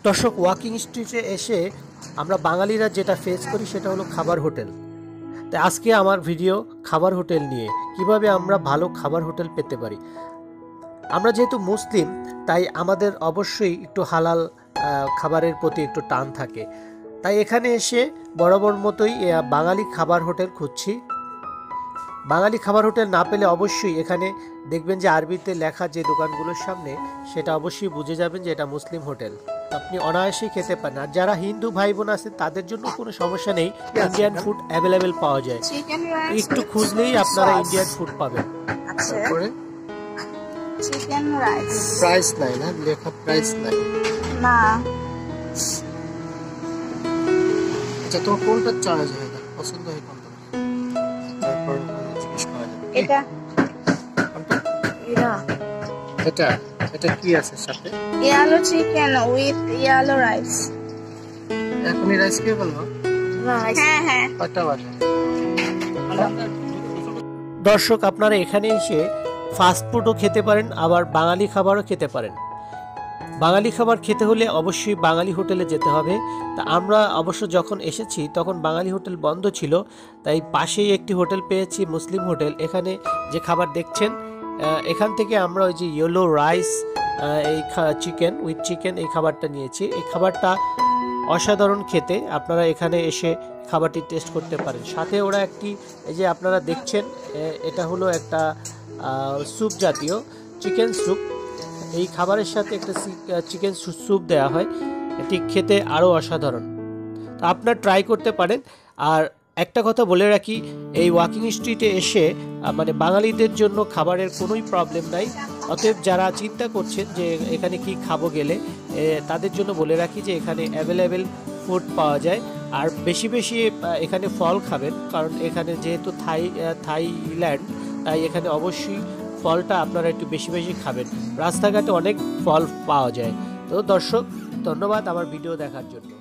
দর্শক, ওয়াকিং স্ট্রিটে এসে আমরা বাঙালিরা যেটা ফেস করি সেটা হলো খাবার হোটেল। তাই আজকে আমার ভিডিও খাবার হোটেল নিয়ে, কিভাবে আমরা ভালো খাবার হোটেল পেতে পারি। আমরা যেহেতু মুসলিম, তাই আমাদের অবশ্যই একটু হালাল খাবারের প্রতি একটু টান থাকে। তাই এখানে এসে বরাবর মতোই বাঙালি খাবার হোটেল খুঁজছি। বাঙালি খাবার হোটেল না পেলে অবশ্যই এখানে দেখবেন যে আরবিতে লেখা যে দোকানগুলোর সামনে, সেটা অবশ্যই বুঝে যাবেন যে এটা মুসলিম হোটেল। আপনি অনায়াসেই খেতে পারেন। আর যারা হিন্দু ভাই বোন আছেন তাদের জন্য কোনো সমস্যা নেই, ইন্ডিয়ান ফুড অ্যাভেলেবেল পাওয়া যায়। একটু খুঁজলেই আপনারা ইন্ডিয়ান ফুড পাবেন। চিকেন রাইস প্রাইস নাই না, লেখা প্রাইস নাই না। আচ্ছা, তোমার কোনটা চয়েস হয়, পছন্দ হয় কোনটা? তারপর জিজ্ঞেস করা যাবে। এটা এটা এটা কি আছে সাথে? Yellow chicken with yellow rice. এখনই রাইস কে বলবো? হ্যাঁ হ্যাঁ। কয়টা বাজে? দর্শক, আপনারা এখানে এসে ফাস্ট ফুডও খেতে পারেন, আবার বাঙালি খাবারও খেতে পারেন। বাঙালি খাবার খেতে হলে অবশ্যই বাঙালি হোটেলে যেতে হবে। তা আমরা অবশ্য যখন এসেছি তখন বাঙালি হোটেল বন্ধ ছিল, তাই পাশেই একটি হোটেল পেয়েছি, মুসলিম হোটেল। এখানে যে খাবার দেখছেন, এখান থেকে আমরা ওই যে ইয়েলো রাইস, এই চিকেন উইথ চিকেন, এই খাবারটা নিয়েছি। এই খাবারটা অসাধারণ খেতে, আপনারা এখানে এসে খাবারটি টেস্ট করতে পারেন। সাথে ওরা একটি, এই যে আপনারা দেখছেন, এটা হলো একটা স্যুপ জাতীয় চিকেন স্যুপ। এই খাবারের সাথে একটা চিকেন স্যুপ দেওয়া হয়, এটি খেতে আরও অসাধারণ। তো আপনারা ট্রাই করতে পারেন। আর একটা কথা বলে রাখি, এই ওয়াকিং স্ট্রিটে এসে মানে বাঙালিদের জন্য খাবারের কোনোই প্রবলেম নাই। অতএব যারা চিন্তা করছেন যে এখানে কি খাবো গেলে, তাদের জন্য বলে রাখি যে এখানে অ্যাভেলেবেল ফুড পাওয়া যায়। আর বেশি বেশি এখানে ফল খাবেন, কারণ এখানে যেহেতু থাইল্যান্ড, তাই এখানে অবশ্যই ফলটা আপনারা একটু বেশি বেশি খাবেন। রাস্তাঘাটে অনেক ফল পাওয়া যায়। তো দর্শক, ধন্যবাদ আমার ভিডিও দেখার জন্য।